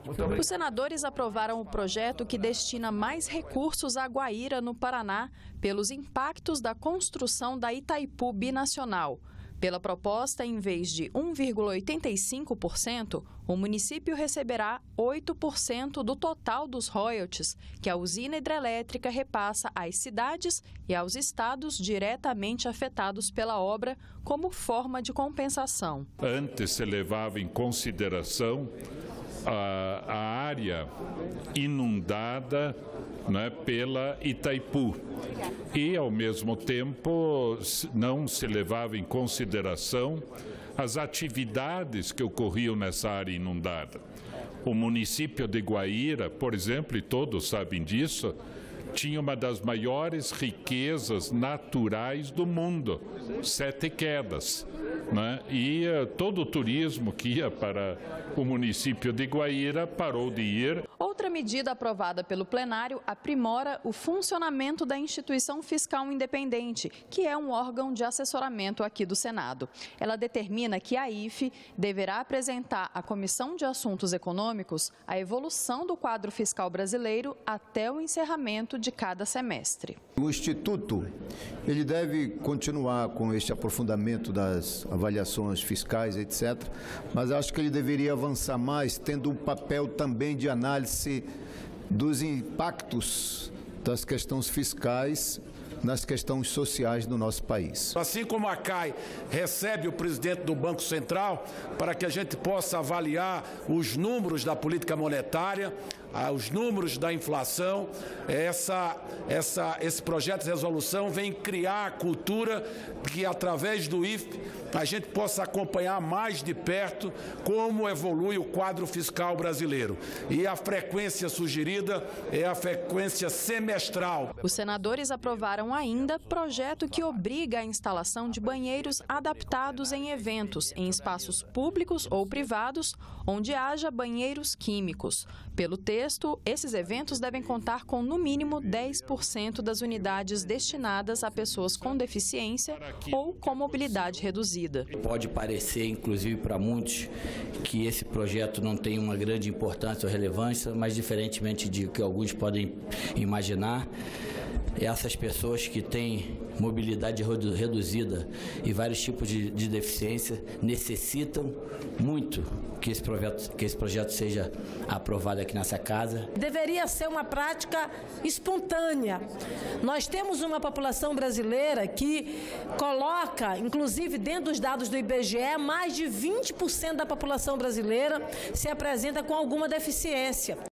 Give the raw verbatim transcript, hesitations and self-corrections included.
Os senadores aprovaram o projeto que destina mais recursos à Guaíra, no Paraná, pelos impactos da construção da Itaipu Binacional. Pela proposta, em vez de um vírgula oitenta e cinco por cento, o município receberá oito por cento do total dos royalties que a usina hidrelétrica repassa às cidades e aos estados diretamente afetados pela obra como forma de compensação. Antes se levava em consideração a, a área inundada, né, pela Itaipu e, ao mesmo tempo, não se levava em consideração as atividades que ocorriam nessa área inundada. O município de Guaíra, por exemplo, e todos sabem disso, tinha uma das maiores riquezas naturais do mundo, Sete Quedas, né? E uh, todo o turismo que ia para o município de Guaíra parou de ir. Outra medida aprovada pelo plenário aprimora o funcionamento da Instituição Fiscal Independente, que é um órgão de assessoramento aqui do Senado. Ela determina que a I F E deverá apresentar à Comissão de Assuntos Econômicos a evolução do quadro fiscal brasileiro até o encerramento de cada semestre. O Instituto ele deve continuar com este aprofundamento das avaliações fiscais, etcétera, mas acho que ele deveria avançar mais, tendo um papel também de análise dos impactos das questões fiscais nas questões sociais do nosso país. Assim como a C A I recebe o presidente do Banco Central para que a gente possa avaliar os números da política monetária, os números da inflação, essa, essa, esse projeto de resolução vem criar a cultura que, através do I F E, a gente possa acompanhar mais de perto como evolui o quadro fiscal brasileiro. E a frequência sugerida é a frequência semestral. Os senadores aprovaram ainda projeto que obriga a instalação de banheiros adaptados em eventos, em espaços públicos ou privados, onde haja banheiros químicos. Pelo texto, esses eventos devem contar com, no mínimo, dez por cento das unidades destinadas a pessoas com deficiência ou com mobilidade reduzida. Pode parecer, inclusive para muitos, que esse projeto não tem uma grande importância ou relevância, mas diferentemente de que alguns podem imaginar, essas pessoas que têm mobilidade reduzida e vários tipos de, de deficiência necessitam muito que esse, projeto, que esse projeto seja aprovado aqui nessa casa. Deveria ser uma prática espontânea. Nós temos uma população brasileira que coloca, inclusive dentro dos dados do I B G E, mais de vinte por cento da população brasileira se apresenta com alguma deficiência.